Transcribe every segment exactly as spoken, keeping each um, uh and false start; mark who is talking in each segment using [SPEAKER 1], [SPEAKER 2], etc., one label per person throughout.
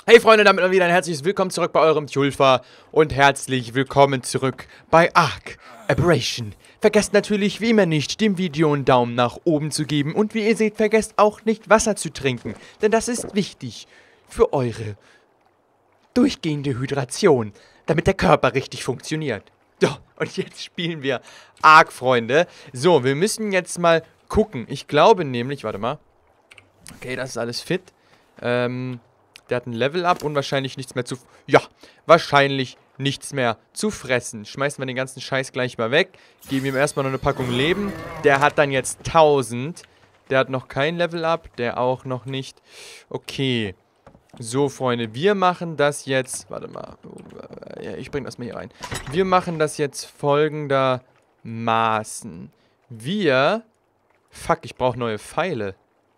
[SPEAKER 1] Hey Freunde, damit wieder ein herzliches Willkommen zurück bei eurem Tjulfa und herzlich willkommen zurück bei Ark Aberration. Vergesst natürlich wie immer nicht, dem Video einen Daumen nach oben zu geben und wie ihr seht, vergesst auch nicht Wasser zu trinken, denn das ist wichtig für eure durchgehende Hydration, damit der Körper richtig funktioniert. So, und jetzt spielen wir Ark, Freunde. So, wir müssen jetzt mal gucken. Ich glaube nämlich, warte mal. Okay, das ist alles fit. Ähm... Der hat ein Level-Up und wahrscheinlich nichts mehr zu... Ja, wahrscheinlich nichts mehr zu fressen. Schmeißen wir den ganzen Scheiß gleich mal weg. Geben ihm erstmal noch eine Packung Leben. Der hat dann jetzt tausend. Der hat noch kein Level-Up. Der auch noch nicht. Okay. So, Freunde. Wir machen das jetzt... Warte mal. Ich bringe das mal hier rein. Wir machen das jetzt folgendermaßen. Wir... Fuck, ich brauche neue Pfeile.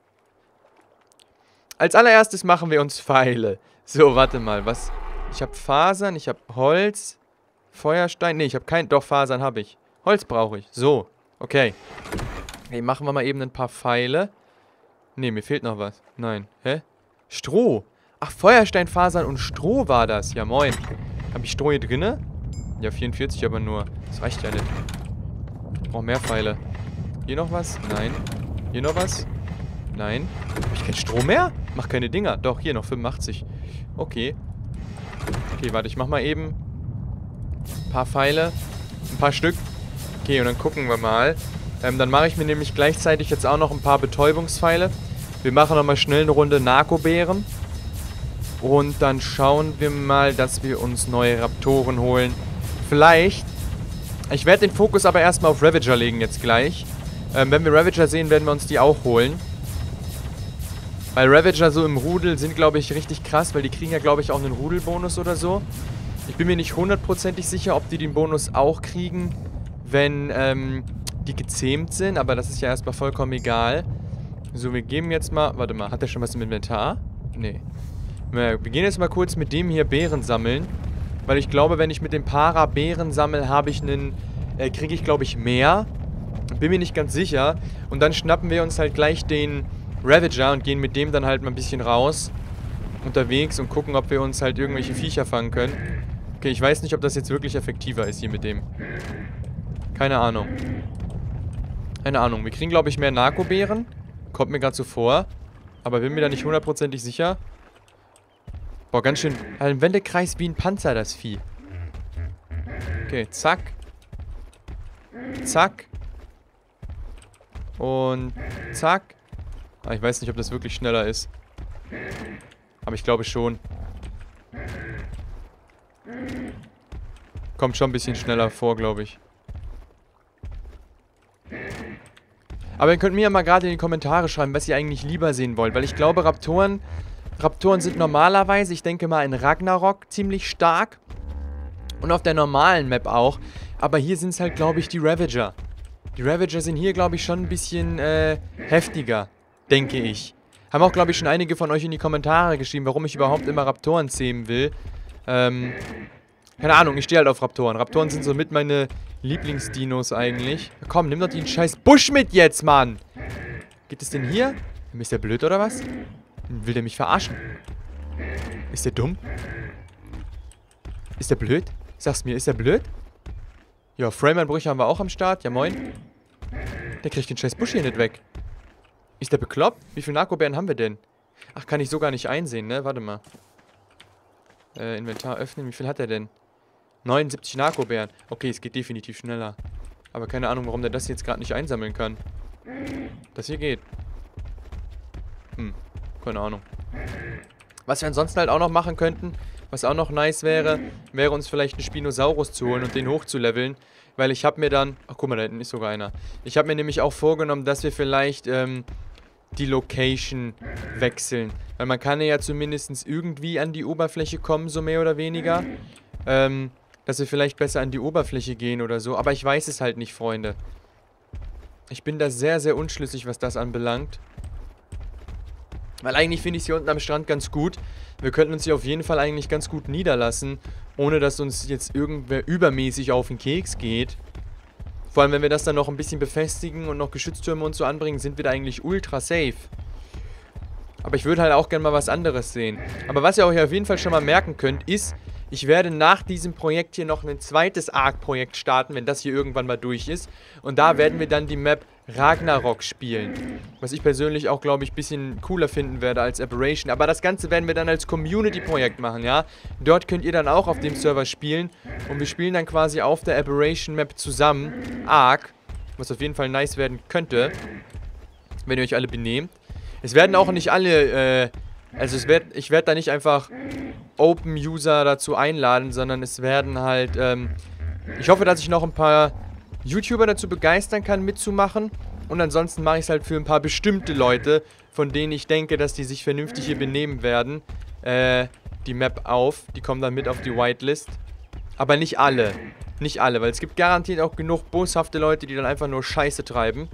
[SPEAKER 1] Als allererstes machen wir uns Pfeile. So, warte mal, was? Ich habe Fasern, ich habe Holz, Feuerstein. Ne, ich habe kein... Doch, Fasern habe ich. Holz brauche ich. So, okay. Okay, machen wir mal eben ein paar Pfeile. Ne, mir fehlt noch was. Nein. Hä? Stroh. Ach, Feuerstein, Fasern und Stroh war das. Ja, moin. Habe ich Stroh hier drinne? Ja, vierundvierzig aber nur. Das reicht ja nicht. Ich brauche mehr Pfeile. Hier noch was? Nein. Hier noch was? Nein. Habe ich kein Strom mehr? Mach keine Dinger. Doch, hier noch fünfundachtzig. Okay. Okay, warte, ich mach mal eben ein paar Pfeile. Ein paar Stück. Okay, und dann gucken wir mal. Ähm, dann mache ich mir nämlich gleichzeitig jetzt auch noch ein paar Betäubungspfeile. Wir machen nochmal schnell eine Runde Narkobeeren. Und dann schauen wir mal, dass wir uns neue Raptoren holen. Vielleicht. Ich werde den Fokus aber erstmal auf Ravager legen jetzt gleich. Ähm, wenn wir Ravager sehen, werden wir uns die auch holen. Weil Ravager so im Rudel sind, glaube ich, richtig krass, weil die kriegen ja, glaube ich, auch einen Rudelbonus oder so. Ich bin mir nicht hundertprozentig sicher, ob die den Bonus auch kriegen, wenn ähm, die gezähmt sind, aber das ist ja erstmal vollkommen egal. So, wir geben jetzt mal... Warte mal, hat der schon was im Inventar? Nee. Wir gehen jetzt mal kurz mit dem hier Beeren sammeln, weil ich glaube, wenn ich mit dem Para Beeren sammle, habe ich einen... Äh, kriege ich, glaube ich, mehr. Bin mir nicht ganz sicher. Und dann schnappen wir uns halt gleich den... Ravager und gehen mit dem dann halt mal ein bisschen raus unterwegs und gucken, ob wir uns halt irgendwelche Viecher fangen können. Okay, ich weiß nicht, ob das jetzt wirklich effektiver ist hier mit dem. Keine Ahnung. Keine Ahnung. Wir kriegen, glaube ich, mehr Narkobeeren. Kommt mir gerade so vor. Aber bin mir da nicht hundertprozentig sicher. Boah, ganz schön... Ein Wendekreis wie ein Panzer, das Vieh. Okay, zack. Zack. Und zack. Ich weiß nicht, ob das wirklich schneller ist. Aber ich glaube schon. Kommt schon ein bisschen schneller vor, glaube ich. Aber ihr könnt mir ja mal gerade in die Kommentare schreiben, was ihr eigentlich lieber sehen wollt. Weil ich glaube, Raptoren... Raptoren sind normalerweise, ich denke mal, in Ragnarok ziemlich stark. Und auf der normalen Map auch. Aber hier sind es halt, glaube ich, die Ravager. Die Ravager sind hier, glaube ich, schon ein bisschen äh, heftiger. Denke ich. Haben auch, glaube ich, schon einige von euch in die Kommentare geschrieben, warum ich überhaupt immer Raptoren zähmen will. Ähm, keine Ahnung, ich stehe halt auf Raptoren. Raptoren sind so mit meine Lieblingsdinos eigentlich. Komm, nimm doch den scheiß Busch mit jetzt, Mann! Geht es denn hier? Ist der blöd oder was? Will der mich verarschen? Ist der dumm? Ist der blöd? Sag's mir, ist der blöd? Ja, Frame-Einbrüche haben wir auch am Start. Ja, moin. Der kriegt den scheiß Busch hier nicht weg. Ist der bekloppt? Wie viele Narkobeeren haben wir denn? Ach, kann ich so gar nicht einsehen, ne? Warte mal. Äh, Inventar öffnen. Wie viel hat er denn? neunundsiebzig Narkobeeren. Okay, es geht definitiv schneller. Aber keine Ahnung, warum der das jetzt gerade nicht einsammeln kann. Das hier geht. Hm, keine Ahnung. Was wir ansonsten halt auch noch machen könnten, was auch noch nice wäre, wäre uns vielleicht einen Spinosaurus zu holen und den hochzuleveln. Weil ich habe mir dann... Ach, guck mal, da hinten ist sogar einer. Ich habe mir nämlich auch vorgenommen, dass wir vielleicht ähm, die Location wechseln. Weil man kann ja zumindest irgendwie an die Oberfläche kommen, so mehr oder weniger. Ähm, dass wir vielleicht besser an die Oberfläche gehen oder so. Aber ich weiß es halt nicht, Freunde. Ich bin da sehr, sehr unschlüssig, was das anbelangt. Weil eigentlich finde ich es hier unten am Strand ganz gut. Wir könnten uns hier auf jeden Fall eigentlich ganz gut niederlassen, ohne dass uns jetzt irgendwer übermäßig auf den Keks geht. Vor allem, wenn wir das dann noch ein bisschen befestigen und noch Geschütztürme und so anbringen, sind wir da eigentlich ultra safe. Aber ich würde halt auch gerne mal was anderes sehen. Aber was ihr euch auf jeden Fall schon mal merken könnt, ist, ich werde nach diesem Projekt hier noch ein zweites Ark-Projekt starten, wenn das hier irgendwann mal durch ist. Und da werden wir dann die Map Ragnarok spielen. Was ich persönlich auch, glaube ich, ein bisschen cooler finden werde als Aberration. Aber das Ganze werden wir dann als Community-Projekt machen, ja. Dort könnt ihr dann auch auf dem Server spielen. Und wir spielen dann quasi auf der Aberration-Map zusammen Ark. Was auf jeden Fall nice werden könnte, wenn ihr euch alle benehmt. Es werden auch nicht alle, äh, also es wird, ich werde da nicht einfach Open-User dazu einladen, sondern es werden halt, ähm, ich hoffe, dass ich noch ein paar YouTuber dazu begeistern kann, mitzumachen. Und ansonsten mache ich es halt für ein paar bestimmte Leute, von denen ich denke, dass die sich vernünftig hier benehmen werden, äh, die Map auf. Die kommen dann mit auf die Whitelist. Aber nicht alle. Nicht alle, weil es gibt garantiert auch genug boshafte Leute, die dann einfach nur Scheiße treiben.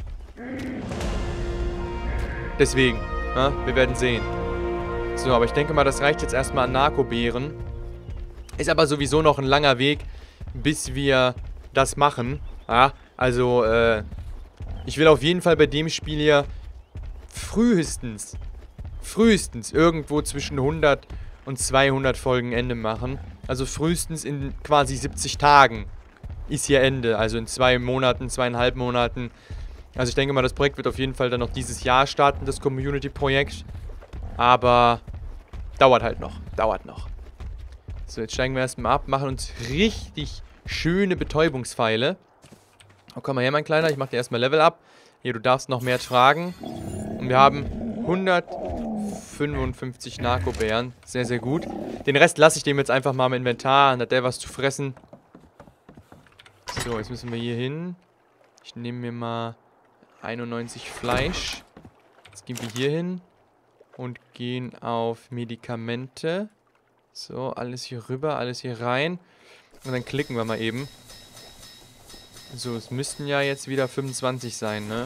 [SPEAKER 1] Deswegen, ja, wir werden sehen. So, aber ich denke mal, das reicht jetzt erstmal an Narkobeeren. Ist aber sowieso noch ein langer Weg, bis wir das machen. Ja, also, äh, ich will auf jeden Fall bei dem Spiel hier frühestens, frühestens irgendwo zwischen hundert und zweihundert Folgen Ende machen. Also frühestens in quasi siebzig Tagen ist hier Ende. Also in zwei Monaten, zweieinhalb Monaten. Also ich denke mal, das Projekt wird auf jeden Fall dann noch dieses Jahr starten, das Community-Projekt. Aber dauert halt noch, dauert noch. So, jetzt steigen wir erstmal ab, machen uns richtig schöne Betäubungspfeile. Oh, komm mal her, mein Kleiner, ich mach dir erstmal Level up. Hier, du darfst noch mehr tragen. Und wir haben hundertfünfundfünfzig Narkobären. Sehr, sehr gut. Den Rest lasse ich dem jetzt einfach mal im Inventar. Dann hat der was zu fressen. So, jetzt müssen wir hier hin. Ich nehme mir mal einundneunzig Fleisch. Jetzt gehen wir hier hin. Und gehen auf Medikamente. So, alles hier rüber, alles hier rein. Und dann klicken wir mal eben. So, es müssten ja jetzt wieder fünfundzwanzig sein, ne?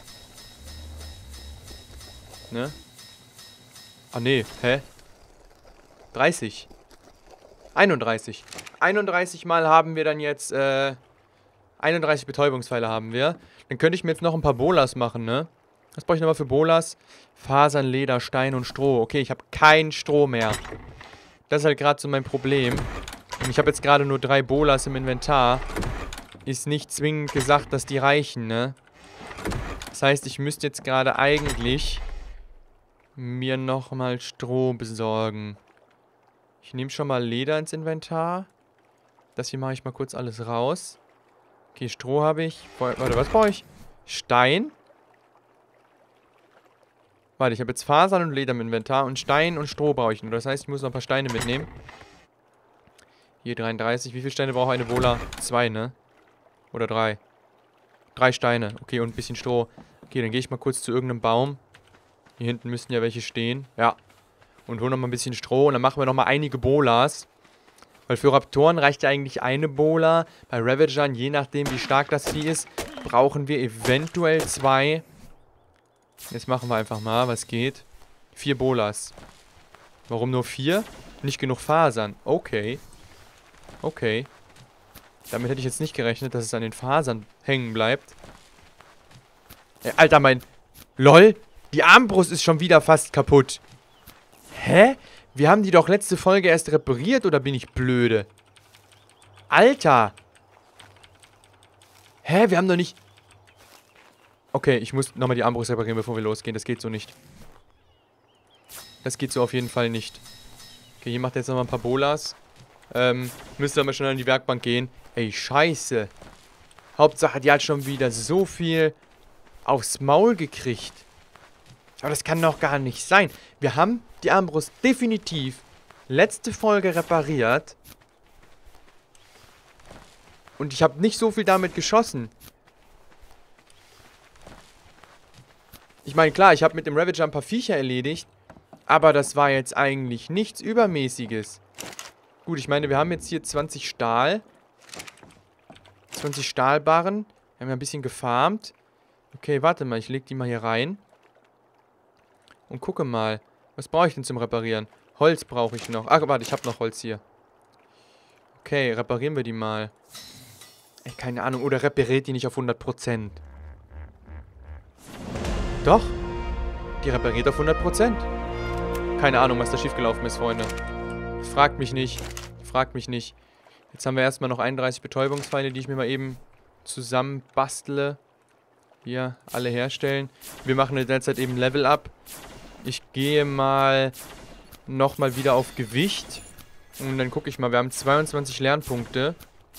[SPEAKER 1] Ne? Ah, nee. Hä? dreißig. einunddreißig. einunddreißig Mal haben wir dann jetzt, äh... einunddreißig Betäubungspfeile haben wir. Dann könnte ich mir jetzt noch ein paar Bolas machen, ne? Was brauche ich nochmal für Bolas? Fasern, Leder, Stein und Stroh. Okay, ich habe kein Stroh mehr. Das ist halt gerade so mein Problem. Und ich habe jetzt gerade nur drei Bolas im Inventar. Ist nicht zwingend gesagt, dass die reichen, ne? Das heißt, ich müsste jetzt gerade eigentlich mir nochmal Stroh besorgen. Ich nehme schon mal Leder ins Inventar. Das hier mache ich mal kurz alles raus. Okay, Stroh habe ich. Warte, was brauche ich? Stein? Warte, ich habe jetzt Fasern und Leder im Inventar. Und Stein und Stroh brauche ich nur. Das heißt, ich muss noch ein paar Steine mitnehmen. Hier dreiunddreißig. Wie viele Steine braucht eine Bola? Zwei, ne? Oder drei. Drei Steine. Okay, und ein bisschen Stroh. Okay, dann gehe ich mal kurz zu irgendeinem Baum. Hier hinten müssten ja welche stehen. Ja. Und hole nochmal ein bisschen Stroh. Und dann machen wir nochmal einige Bolas. Weil für Raptoren reicht ja eigentlich eine Bola. Bei Ravagern, je nachdem wie stark das Vieh ist, brauchen wir eventuell zwei. Jetzt machen wir einfach mal, was geht. Vier Bolas. Warum nur vier? Nicht genug Fasern. Okay. Okay. Damit hätte ich jetzt nicht gerechnet, dass es an den Fasern hängen bleibt. Ey, Alter, mein... LOL! Die Armbrust ist schon wieder fast kaputt. Hä? Wir haben die doch letzte Folge erst repariert, oder bin ich blöde? Alter! Hä? Wir haben doch nicht... Okay, ich muss nochmal die Armbrust reparieren, bevor wir losgehen. Das geht so nicht. Das geht so auf jeden Fall nicht. Okay, hier macht er jetzt nochmal ein paar Bolas. Ähm, müsste aber schnell an die Werkbank gehen. Ey, scheiße. Hauptsache, die hat schon wieder so viel aufs Maul gekriegt. Aber das kann doch gar nicht sein. Wir haben die Armbrust definitiv letzte Folge repariert. Und ich habe nicht so viel damit geschossen. Ich meine, klar, ich habe mit dem Ravager ein paar Viecher erledigt. Aber das war jetzt eigentlich nichts Übermäßiges. Gut, ich meine, wir haben jetzt hier zwanzig Stahl. zwanzig Stahlbarren. Wir haben ja ein bisschen gefarmt. Okay, warte mal, ich lege die mal hier rein. Und gucke mal. Was brauche ich denn zum Reparieren? Holz brauche ich noch. Ach, warte, ich habe noch Holz hier. Okay, reparieren wir die mal. Ey, keine Ahnung. Oder repariert die nicht auf hundert Prozent? Doch. Die repariert auf hundert Prozent. Keine Ahnung, was da schiefgelaufen ist, Freunde. Fragt mich nicht. Fragt mich nicht. Jetzt haben wir erstmal noch einunddreißig Betäubungspfeile, die ich mir mal eben zusammen bastle. Hier, alle herstellen. Wir machen in der Zeit eben Level Up. Ich gehe mal nochmal wieder auf Gewicht. Und dann gucke ich mal. Wir haben zweiundzwanzig Lernpunkte.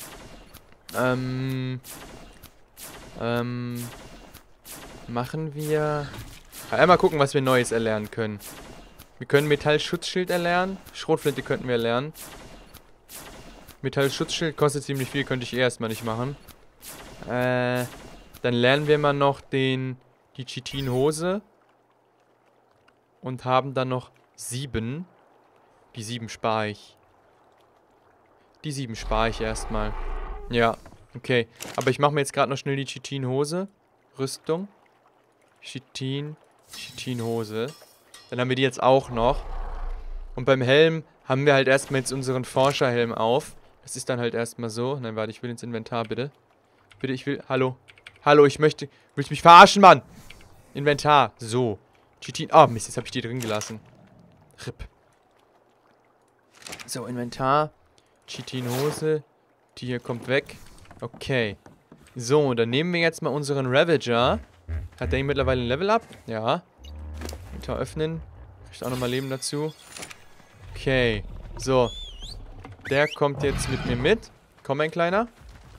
[SPEAKER 1] Ähm... Ähm... Machen wir... Einmal gucken, was wir Neues erlernen können. Wir können Metallschutzschild erlernen. Schrotflinte könnten wir erlernen. Metallschutzschild kostet ziemlich viel, könnte ich eh erstmal nicht machen. Äh, dann lernen wir mal noch den, die Chitin-Hose. Und haben dann noch sieben. Die sieben spare ich. Die sieben spare ich erstmal. Ja, okay. Aber ich mache mir jetzt gerade noch schnell die Chitin-Hose. Rüstung. Chitin. Chitin-Hose. Dann haben wir die jetzt auch noch. Und beim Helm haben wir halt erstmal jetzt unseren Forscherhelm auf. Das ist dann halt erstmal so. Nein, warte, ich will ins Inventar, bitte. Bitte, ich will... Hallo. Hallo, ich möchte... Willst du mich verarschen, Mann? Inventar. So. Chitin... Oh, Mist, jetzt habe ich die drin gelassen. R I P. So, Inventar. Chitin-Hose. Die hier kommt weg. Okay. So, dann nehmen wir jetzt mal unseren Ravager. Hat der mittlerweile ein Level-Up? Ja. Inventar öffnen. Kriegt auch nochmal Leben dazu. Okay. So. Der kommt jetzt mit mir mit. Komm, mein Kleiner.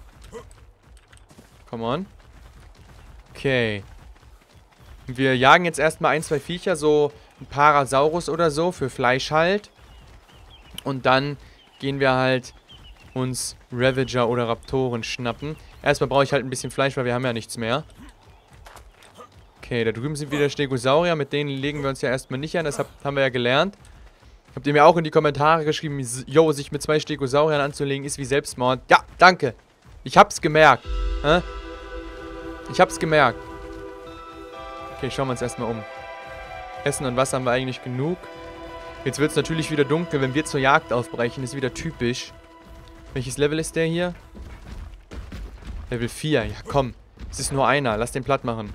[SPEAKER 1] Come on. Okay. Wir jagen jetzt erstmal ein, zwei Viecher. So ein Parasaurus oder so. Für Fleisch halt. Und dann gehen wir halt uns Ravager oder Raptoren schnappen. Erstmal brauche ich halt ein bisschen Fleisch, weil wir haben ja nichts mehr. Okay, da drüben sind wieder Stegosaurier. Mit denen legen wir uns ja erstmal nicht an. Das hab, haben wir ja gelernt. Habt ihr mir auch in die Kommentare geschrieben, yo, sich mit zwei Stegosauriern anzulegen, ist wie Selbstmord. Ja, danke. Ich hab's gemerkt. Hä? Ich hab's gemerkt. Okay, schauen wir uns erstmal um. Essen und Wasser haben wir eigentlich genug. Jetzt wird es natürlich wieder dunkel, wenn wir zur Jagd aufbrechen. Ist wieder typisch. Welches Level ist der hier? Level vier. Ja, komm. Es ist nur einer. Lass den platt machen.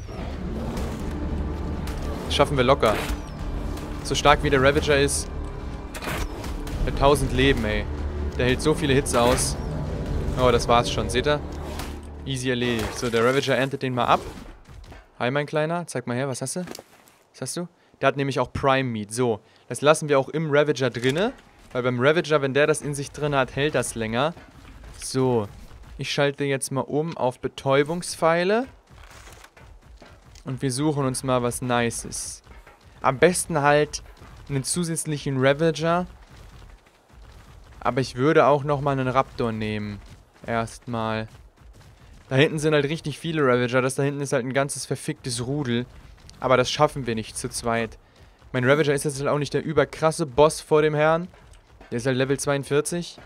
[SPEAKER 1] Das schaffen wir locker. So stark wie der Ravager ist. Der hat tausend Leben, ey. Der hält so viele Hits aus. Oh, das war's schon. Seht ihr? Easy erledigt. So, der Ravager erntet den mal ab. Hi, mein Kleiner. Zeig mal her. Was hast du? Was hast du? Der hat nämlich auch Prime Meat. So, das lassen wir auch im Ravager drinne. Weil beim Ravager, wenn der das in sich drin hat, hält das länger. So, ich schalte jetzt mal um auf Betäubungspfeile. Und wir suchen uns mal was Nices. Am besten halt einen zusätzlichen Ravager. Aber ich würde auch nochmal einen Raptor nehmen. Erstmal. Da hinten sind halt richtig viele Ravager. Das da hinten ist halt ein ganzes verficktes Rudel. Aber das schaffen wir nicht zu zweit. Mein Ravager ist jetzt halt auch nicht der überkrasse Boss vor dem Herrn. Der ist halt Level zweiundvierzig.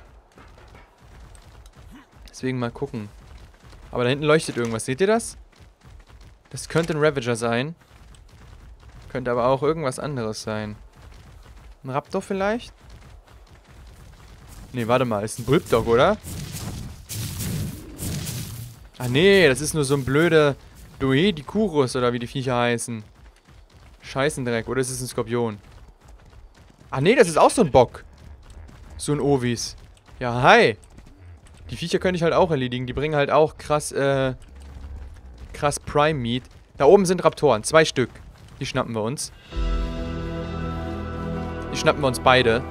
[SPEAKER 1] Deswegen mal gucken. Aber da hinten leuchtet irgendwas. Seht ihr das? Das könnte ein Ravager sein. Könnte aber auch irgendwas anderes sein. Ein Raptor vielleicht? Nee, warte mal. Ist ein Bulbdog, oder? Ah, nee. Das ist nur so ein blöder Doedicurus oder wie die Viecher heißen. Scheißendreck. Oder ist es ein Skorpion? Ah, nee. Das ist auch so ein Bock. So ein Ovis. Ja, hi. Die Viecher könnte ich halt auch erledigen. Die bringen halt auch krass, äh... krass Prime Meat. Da oben sind Raptoren. Zwei Stück. Die schnappen wir uns. Die schnappen wir uns beide.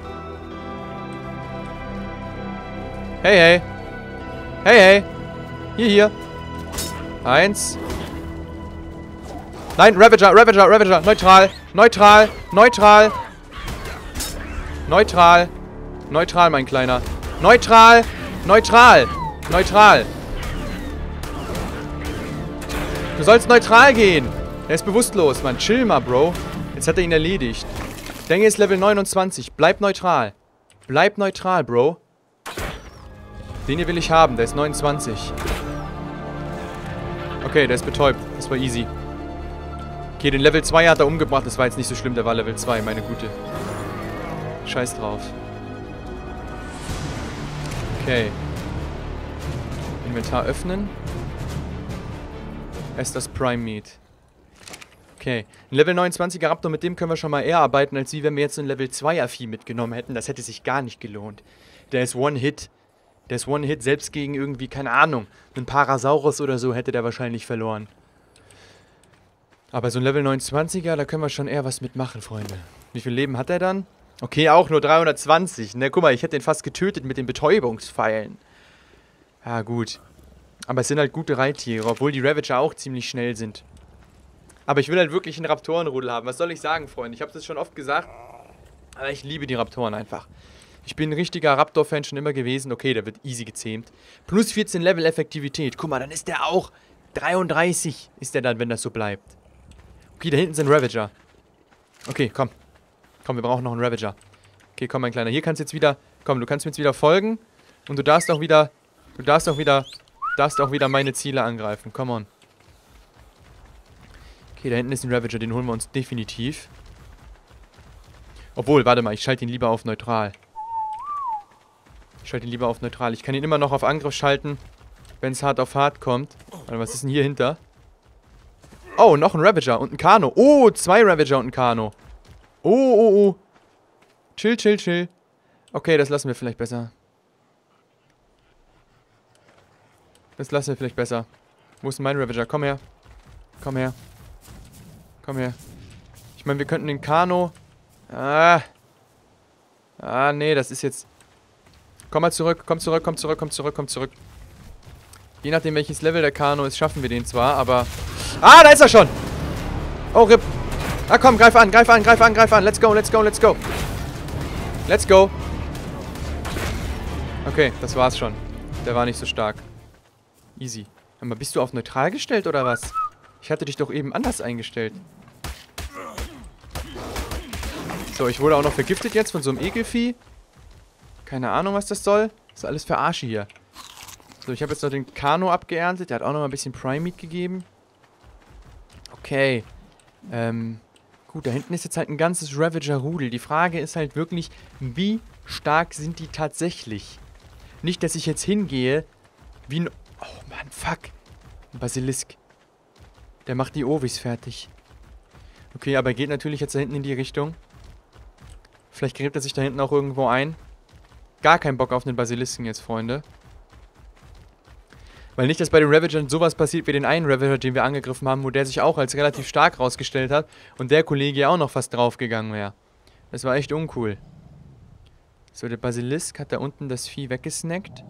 [SPEAKER 1] Hey, hey. Hey, hey. Hier, hier. Eins. Nein, Ravager, Ravager, Ravager. Neutral. Neutral. Neutral. Neutral. Neutral, mein Kleiner. Neutral. Neutral. Neutral. Du sollst neutral gehen. Er ist bewusstlos, Mann. Chill mal, Bro. Jetzt hat er ihn erledigt. Denge ist Level neunundzwanzig. Bleib neutral. Bleib neutral, Bro. Den hier will ich haben. Der ist neunundzwanzig. Okay, der ist betäubt. Das war easy. Okay, den Level zwei hat er umgebracht. Das war jetzt nicht so schlimm. Der war Level zwei, meine Gute. Scheiß drauf. Okay. Inventar öffnen. Erst das Prime Meat. Okay. Ein Level neunundzwanziger Raptor, mit dem können wir schon mal eher arbeiten, als wie wenn wir jetzt so ein Level zweier Vieh mitgenommen hätten. Das hätte sich gar nicht gelohnt. Der ist One-Hit. Der ist One-Hit, selbst gegen irgendwie, keine Ahnung, einen Parasaurus oder so hätte der wahrscheinlich verloren. Aber so ein Level neunundzwanziger, da können wir schon eher was mitmachen, Freunde. Wie viel Leben hat er dann? Okay, auch nur dreihundertzwanzig. Ne, guck mal, ich hätte den fast getötet mit den Betäubungspfeilen. Ja, gut. Aber es sind halt gute Reittiere, obwohl die Ravager auch ziemlich schnell sind. Aber ich will halt wirklich einen Raptorenrudel haben. Was soll ich sagen, Freunde? Ich habe das schon oft gesagt. Aber ich liebe die Raptoren einfach. Ich bin ein richtiger Raptor-Fan schon immer gewesen. Okay, der wird easy gezähmt. Plus vierzehn Level Effektivität. Guck mal, dann ist der auch dreiunddreißig. Ist der dann, wenn das so bleibt. Okay, da hinten sind Ravager. Okay, komm. Komm, wir brauchen noch einen Ravager. Okay, komm, mein Kleiner. Hier kannst du jetzt wieder... Komm, du kannst mir jetzt wieder folgen. Und du darfst auch wieder... Du darfst auch wieder... darfst auch wieder meine Ziele angreifen. Come on. Okay, da hinten ist ein Ravager. Den holen wir uns definitiv. Obwohl, warte mal. Ich schalte ihn lieber auf neutral. Ich schalte ihn lieber auf neutral. Ich kann ihn immer noch auf Angriff schalten, wenn es hart auf hart kommt. Warte, was ist denn hier hinter? Oh, noch ein Ravager und ein Kano. Oh, zwei Ravager und ein Kano. Oh, oh, oh. Chill, chill, chill. Okay, das lassen wir vielleicht besser. Das lassen wir vielleicht besser. Wo ist denn mein Ravager? Komm her. Komm her. Komm her. Ich meine, wir könnten den Kano... Ah. Ah, nee, das ist jetzt... Komm mal zurück, komm zurück, komm zurück, komm zurück, komm zurück. Je nachdem, welches Level der Kano ist, schaffen wir den zwar, aber... Ah, da ist er schon! Oh, R I P. Ah, komm, greif an, greif an, greif an, greif an. Let's go, let's go, let's go. Let's go. Okay, das war's schon. Der war nicht so stark. Easy. Aber bist du auf neutral gestellt, oder was? Ich hatte dich doch eben anders eingestellt. So, ich wurde auch noch vergiftet jetzt von so einem Ekelvieh. Keine Ahnung, was das soll. Das ist alles für Arsche hier. So, ich habe jetzt noch den Kano abgeerntet. Der hat auch noch mal ein bisschen Prime Meat gegeben. Okay. Ähm, gut, da hinten ist jetzt halt ein ganzes Ravager-Rudel. Die Frage ist halt wirklich, wie stark sind die tatsächlich? Nicht, dass ich jetzt hingehe, wie ein... Oh Mann, fuck. Ein Basilisk. Der macht die Ovis fertig. Okay, aber er geht natürlich jetzt da hinten in die Richtung. Vielleicht gräbt er sich da hinten auch irgendwo ein. Gar keinen Bock auf einen Basilisken jetzt, Freunde. Weil nicht, dass bei den Ravagern sowas passiert wie den einen Ravager, den wir angegriffen haben, wo der sich auch als relativ stark rausgestellt hat und der Kollege ja auch noch fast draufgegangen wäre. Das war echt uncool. So, der Basilisk hat da unten das Vieh weggesnackt.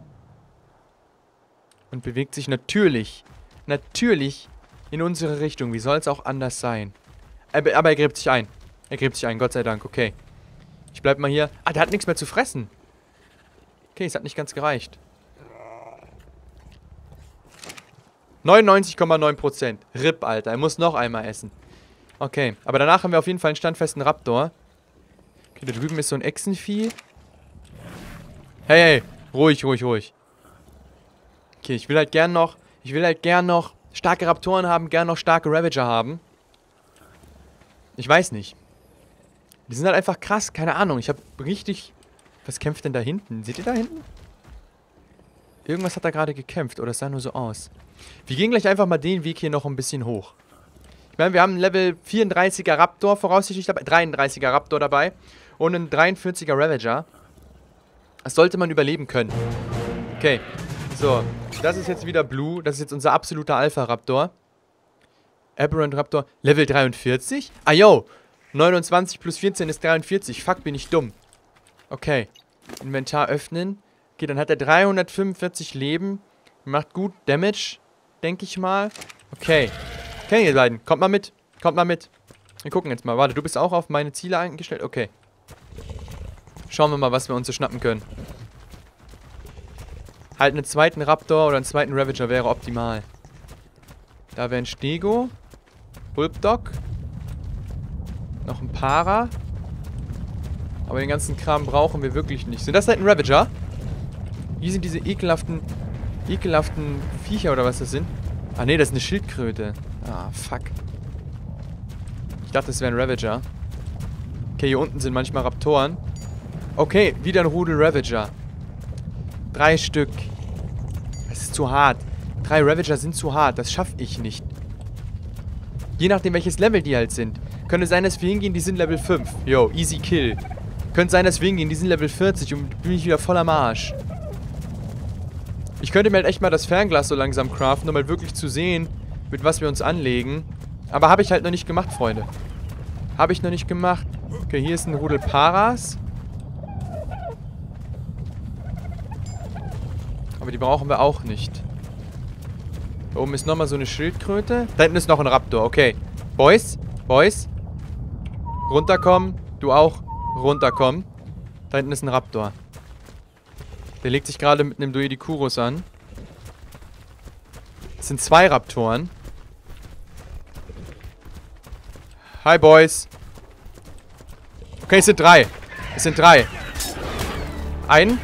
[SPEAKER 1] Und bewegt sich natürlich, natürlich in unsere Richtung. Wie soll es auch anders sein? Aber, aber er gräbt sich ein. Er gräbt sich ein, Gott sei Dank, okay. Ich bleib mal hier. Ah, der hat nichts mehr zu fressen. Okay, es hat nicht ganz gereicht. neunundneunzig Komma neun Prozent. R I P, Alter. Er muss noch einmal essen. Okay, aber danach haben wir auf jeden Fall einen standfesten Raptor. Okay, da drüben ist so ein Echsenvieh. Hey, hey. Ruhig, ruhig, ruhig. Okay, ich will halt gern noch... Ich will halt gern noch starke Raptoren haben, gern noch starke Ravager haben. Ich weiß nicht. Die sind halt einfach krass, keine Ahnung. Ich habe richtig... Was kämpft denn da hinten? Seht ihr da hinten? Irgendwas hat da gerade gekämpft, oder es sah nur so aus. Wir gehen gleich einfach mal den Weg hier noch ein bisschen hoch. Ich meine, wir haben einen Level vierunddreißiger Raptor voraussichtlich dabei, dreiunddreißiger Raptor dabei und einen dreiundvierziger Ravager. Das sollte man überleben können. Okay, so. Das ist jetzt wieder Blue, das ist jetzt unser absoluter Alpha-Raptor. Aberrant Raptor, Level dreiundvierzig? Ah, yo! neunundzwanzig plus vierzehn ist dreiundvierzig. Fuck, bin ich dumm. Okay. Inventar öffnen. Okay, dann hat er dreihundertfünfundvierzig Leben. Macht gut Damage, denke ich mal. Okay. Okay, ihr beiden. Kommt mal mit. Kommt mal mit. Wir gucken jetzt mal. Warte, du bist auch auf meine Ziele eingestellt? Okay. Schauen wir mal, was wir uns so schnappen können. Halt einen zweiten Raptor oder einen zweiten Ravager wäre optimal. Da wäre ein Stego. Bulbdog. Noch ein Para. Aber den ganzen Kram brauchen wir wirklich nicht. Sind das halt ein Ravager? Hier sind diese ekelhaften, ekelhaften Viecher oder was das sind. Ah ne, das ist eine Schildkröte. Ah, fuck. Ich dachte, das wäre ein Ravager. Okay, hier unten sind manchmal Raptoren. Okay, wieder ein Rudel Ravager. Drei Stück. Das ist zu hart. Drei Ravager sind zu hart. Das schaffe ich nicht. Je nachdem, welches Level die halt sind. Könnte sein, dass wir hingehen, die sind Level fünf. Yo, easy kill. Könnte sein, dass wir hingehen, die sind Level vierzig und bin ich wieder voll am Arsch. Ich könnte mir halt echt mal das Fernglas so langsam craften, um halt wirklich zu sehen, mit was wir uns anlegen. Aber habe ich halt noch nicht gemacht, Freunde. Habe ich noch nicht gemacht. Okay, hier ist ein Rudel Paras. Aber die brauchen wir auch nicht. Da oben ist nochmal so eine Schildkröte. Da hinten ist noch ein Raptor. Okay. Boys, Boys. Runterkommen. Du auch. Runterkommen. Da hinten ist ein Raptor. Der legt sich gerade mit einem Duedikurus an. Es sind zwei Raptoren. Hi, Boys. Okay, es sind drei. Es sind drei. Ein.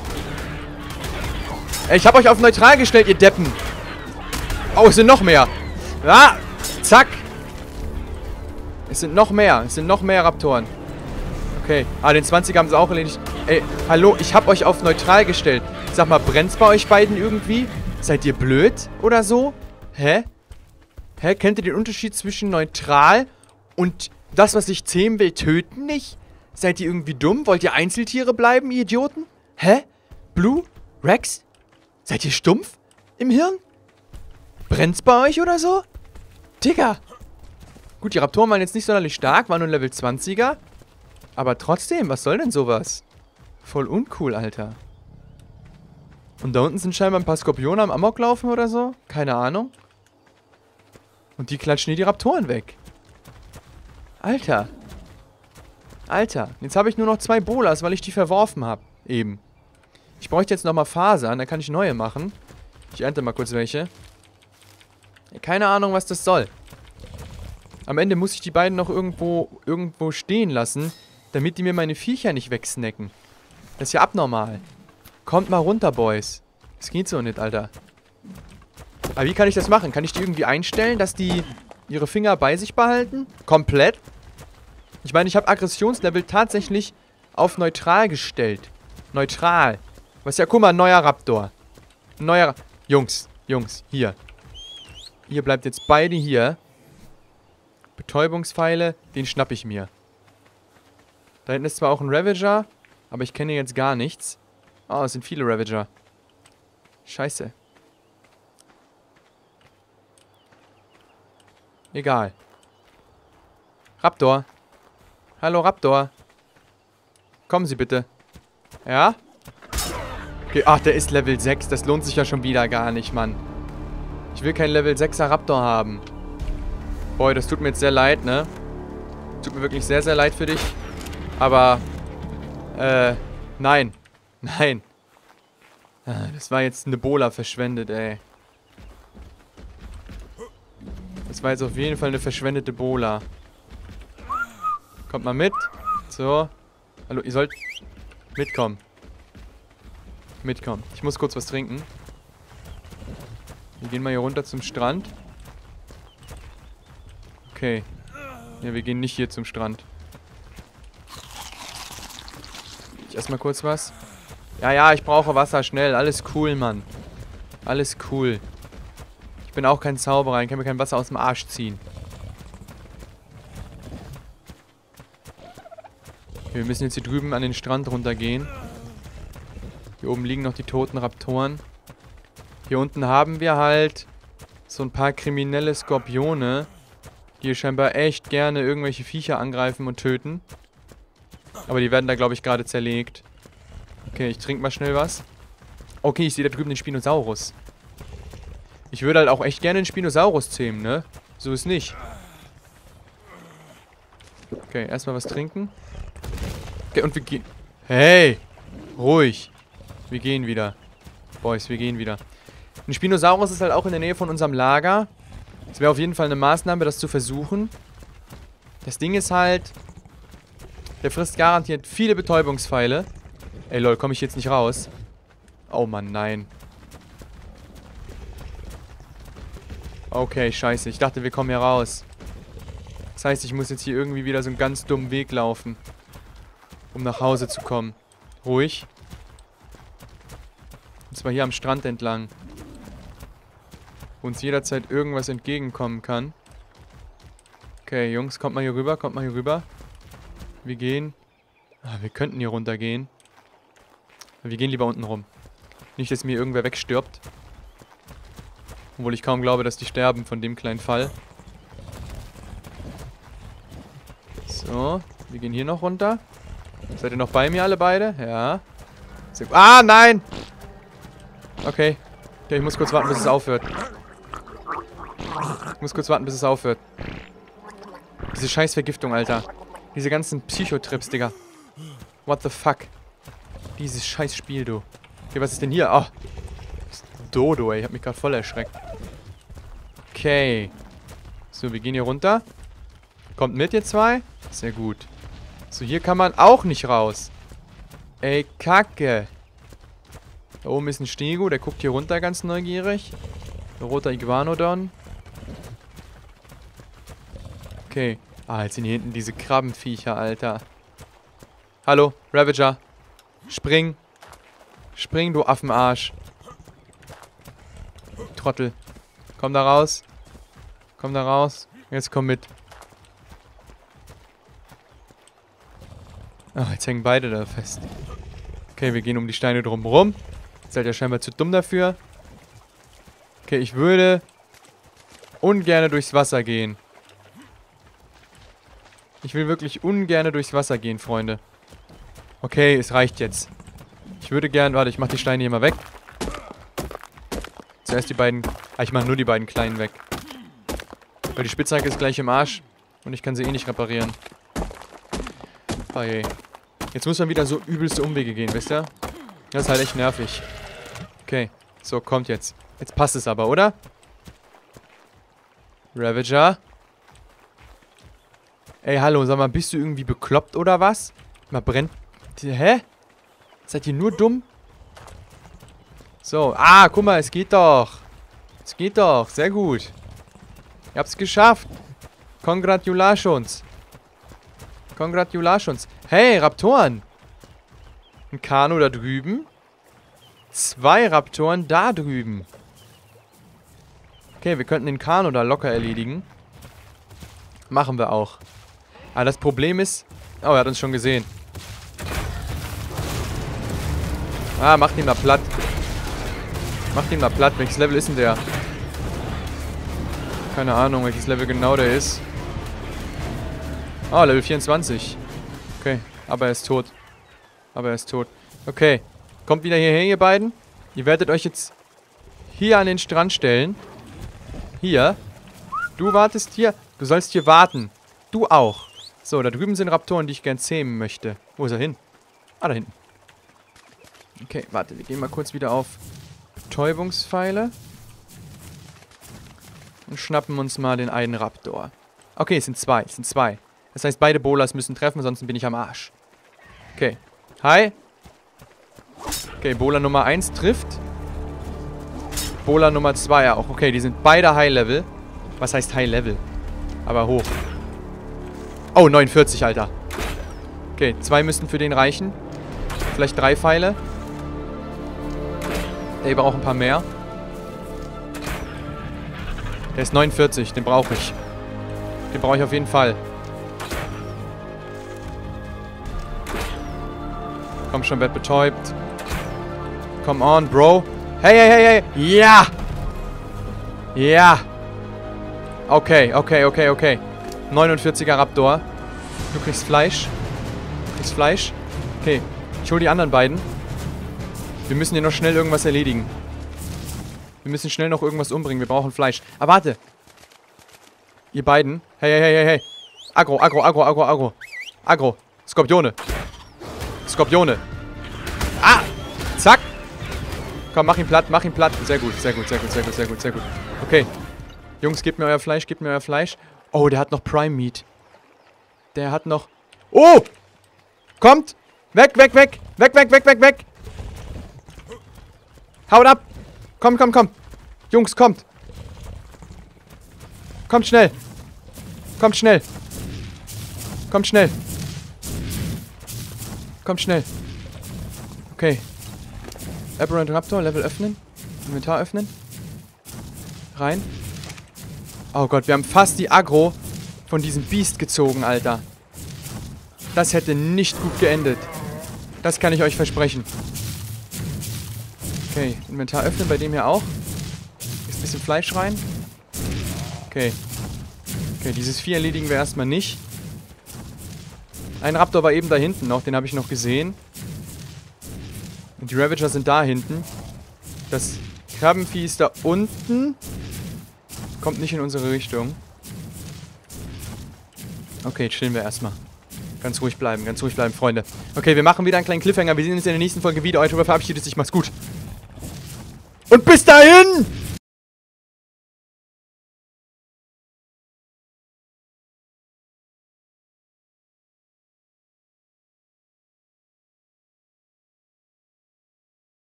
[SPEAKER 1] Ey, ich hab euch auf neutral gestellt, ihr Deppen. Oh, es sind noch mehr. Ah, zack. Es sind noch mehr. Es sind noch mehr Raptoren. Okay. Ah, den zwanziger haben sie auch erledigt. Ey, hallo, ich hab euch auf neutral gestellt. Sag mal, brennt's bei euch beiden irgendwie? Seid ihr blöd oder so? Hä? Hä? Kennt ihr den Unterschied zwischen neutral und das, was ich zähmen will, töten nicht? Seid ihr irgendwie dumm? Wollt ihr Einzeltiere bleiben, ihr Idioten? Hä? Blue? Rex? Seid ihr stumpf? Im Hirn? Brennt's bei euch oder so? Digga. Gut, die Raptoren waren jetzt nicht sonderlich stark, waren nur Level zwanziger. Aber trotzdem, was soll denn sowas? Voll uncool, Alter. Und da unten sind scheinbar ein paar Skorpione am Amok laufen oder so. Keine Ahnung. Und die klatschen hier die Raptoren weg. Alter. Alter. Jetzt habe ich nur noch zwei Bolas, weil ich die verworfen habe. Eben. Ich bräuchte jetzt nochmal Fasern, dann kann ich neue machen. Ich ernte mal kurz welche. Keine Ahnung, was das soll. Am Ende muss ich die beiden noch irgendwo, irgendwo stehen lassen, damit die mir meine Viecher nicht wegsnacken. Das ist ja abnormal. Kommt mal runter, Boys. Das geht so nicht, Alter. Aber wie kann ich das machen? Kann ich die irgendwie einstellen, dass die ihre Finger bei sich behalten? Komplett? Ich meine, ich habe Aggressionslevel tatsächlich auf neutral gestellt. Neutral. Was ja, guck mal, ein neuer Raptor. Ein neuer... Ra Jungs, Jungs, hier. Ihr bleibt jetzt beide hier. Betäubungspfeile, den schnapp ich mir. Da hinten ist zwar auch ein Ravager, aber ich kenne jetzt gar nichts. Oh, es sind viele Ravager. Scheiße. Egal. Raptor. Hallo, Raptor. Kommen Sie bitte. Ja? Okay, ach, der ist Level sechs. Das lohnt sich ja schon wieder gar nicht, Mann. Ich will keinen Level sechser Raptor haben. Boy, das tut mir jetzt sehr leid, ne? Tut mir wirklich sehr, sehr leid für dich. Aber, äh, nein. Nein. Das war jetzt eine Bola verschwendet, ey. Das war jetzt auf jeden Fall eine verschwendete Bola. Kommt mal mit. So. Hallo, ihr sollt mitkommen. Mitkommen. Ich muss kurz was trinken. Wir gehen mal hier runter zum Strand. Okay. Ja, wir gehen nicht hier zum Strand. Ich esse mal kurz was. Ja, ja, ich brauche Wasser, schnell. Alles cool, Mann. Alles cool. Ich bin auch kein Zauberer. Ich kann mir kein Wasser aus dem Arsch ziehen. Okay, wir müssen jetzt hier drüben an den Strand runtergehen. Hier oben liegen noch die toten Raptoren. Hier unten haben wir halt so ein paar kriminelle Skorpione, die hier scheinbar echt gerne irgendwelche Viecher angreifen und töten. Aber die werden da, glaube ich, gerade zerlegt. Okay, ich trinke mal schnell was. Okay, ich sehe da drüben den Spinosaurus. Ich würde halt auch echt gerne den Spinosaurus zähmen, ne? So ist nicht. Okay, erstmal was trinken. Okay, und wir gehen... Hey! Ruhig. Wir gehen wieder. Boys, wir gehen wieder. Ein Spinosaurus ist halt auch in der Nähe von unserem Lager. Es wäre auf jeden Fall eine Maßnahme, das zu versuchen. Das Ding ist halt... Der frisst garantiert viele Betäubungspfeile. Ey, lol, komme ich jetzt nicht raus? Oh Mann, nein. Okay, scheiße. Ich dachte, wir kommen hier raus. Das heißt, ich muss jetzt hier irgendwie wieder so einen ganz dummen Weg laufen. Um nach Hause zu kommen. Ruhig. Und zwar hier am Strand entlang. Wo uns jederzeit irgendwas entgegenkommen kann. Okay, Jungs, kommt mal hier rüber, kommt mal hier rüber. Wir gehen... Ah, wir könnten hier runtergehen. Wir gehen lieber unten rum. Nicht, dass mir irgendwer wegstirbt. Obwohl ich kaum glaube, dass die sterben von dem kleinen Fall. So, wir gehen hier noch runter. Seid ihr noch bei mir alle beide? Ja. Sehr, ah, nein! Okay. Okay, ich muss kurz warten, bis es aufhört. Ich muss kurz warten, bis es aufhört. Diese scheiß Vergiftung, Alter. Diese ganzen Psychotrips, Digga. What the fuck? Dieses scheiß Spiel, du. Okay, was ist denn hier? Oh. Dodo, ey. Ich hab mich gerade voll erschreckt. Okay. So, wir gehen hier runter. Kommt mit, ihr zwei. Sehr gut. So, hier kann man auch nicht raus. Ey, Kacke. Da oben ist ein Stego. Der guckt hier runter ganz neugierig. Der roter Iguanodon. Okay. Ah, jetzt sind hier hinten diese Krabbenviecher, Alter. Hallo, Ravager. Spring. Spring, du Affenarsch. Trottel. Komm da raus. Komm da raus. Jetzt komm mit. Ah, jetzt hängen beide da fest. Okay, wir gehen um die Steine drumherum. Seid ihr scheinbar zu dumm dafür. Okay, ich würde ungerne durchs Wasser gehen. Ich will wirklich ungerne durchs Wasser gehen, Freunde. Okay, es reicht jetzt. Ich würde gern... Warte, ich mach die Steine hier mal weg. Zuerst die beiden... Ah, ich mach nur die beiden kleinen weg. Weil die Spitzhacke ist gleich im Arsch. Und ich kann sie eh nicht reparieren. Oh je. Jetzt muss man wieder so übelste Umwege gehen, wisst ihr? Das ist halt echt nervig. Okay. So, kommt jetzt. Jetzt passt es aber, oder? Ravager. Ey, hallo, sag mal, bist du irgendwie bekloppt oder was? Mal brennt... Hä? Seid ihr nur dumm? So, ah, guck mal, es geht doch. Es geht doch, sehr gut. Ihr habt's geschafft. Congratulations. Congratulations. Hey, Raptoren. Ein Kano da drüben. Zwei Raptoren da drüben. Okay, wir könnten den Kano da locker erledigen. Machen wir auch. Aber das Problem ist... Oh, er hat uns schon gesehen. Ah, macht ihn mal platt. Macht ihn mal platt. Welches Level ist denn der? Keine Ahnung, welches Level genau der ist. Oh, Level vierundzwanzig. Okay, aber er ist tot. Aber er ist tot. Okay, kommt wieder hierher, ihr beiden. Ihr werdet euch jetzt hier an den Strand stellen. Hier. Du wartest hier. Du sollst hier warten. Du auch. So, da drüben sind Raptoren, die ich gern zähmen möchte. Wo ist er hin? Ah, da hinten. Okay, warte, wir gehen mal kurz wieder auf Betäubungspfeile. Und schnappen uns mal den einen Raptor. Okay, es sind zwei, es sind zwei. Das heißt, beide Bolas müssen treffen, sonst bin ich am Arsch. Okay. Hi. Okay, Bola Nummer eins trifft. Bola Nummer zwei auch. Okay, die sind beide High Level. Was heißt High Level? Aber hoch. Oh, neunundvierzig, Alter. Okay, zwei müssten für den reichen. Vielleicht drei Pfeile. Der braucht ein paar mehr. Der ist neunundvierzig, den brauche ich. Den brauche ich auf jeden Fall. Komm schon, werd betäubt. Come on, Bro. Hey, hey, hey, hey. Ja! Ja! Okay, okay, okay, okay. neunundvierziger Raptor. Du kriegst Fleisch. Du kriegst Fleisch. Okay, ich hole die anderen beiden. Wir müssen hier noch schnell irgendwas erledigen. Wir müssen schnell noch irgendwas umbringen. Wir brauchen Fleisch. Ah, warte. Ihr beiden. Hey, hey, hey, hey, hey. Agro, Agro, Agro, Agro, Agro. Agro. Skorpione. Skorpione. Ah! Zack. Komm, mach ihn platt, mach ihn platt. Sehr gut, sehr gut, sehr gut, sehr gut, sehr gut, sehr gut. Okay. Jungs, gebt mir euer Fleisch, gebt mir euer Fleisch. Oh, der hat noch Prime Meat. Der hat noch... Oh! Kommt! Weg, weg, weg! Weg, weg, weg, weg, weg! Haut ab! Komm, komm, komm! Jungs, kommt! Kommt schnell! Kommt schnell! Kommt schnell! Kommt schnell! Okay. Aberrant Raptor, Level öffnen. Inventar öffnen. Rein. Oh Gott, wir haben fast die Agro von diesem Biest gezogen, Alter. Das hätte nicht gut geendet. Das kann ich euch versprechen. Okay, Inventar öffnen, bei dem hier auch. Ist ein bisschen Fleisch rein. Okay. Okay, dieses Vieh erledigen wir erstmal nicht. Ein Raptor war eben da hinten noch, den habe ich noch gesehen. Und die Ravager sind da hinten. Das Krabbenvieh ist da unten. Kommt nicht in unsere Richtung. Okay, chillen wir erstmal. Ganz ruhig bleiben, ganz ruhig bleiben, Freunde. Okay, wir machen wieder einen kleinen Cliffhanger. Wir sehen uns in der nächsten Folge wieder. Euer Tuber verabschiedet sich. Macht's gut. Und bis dahin!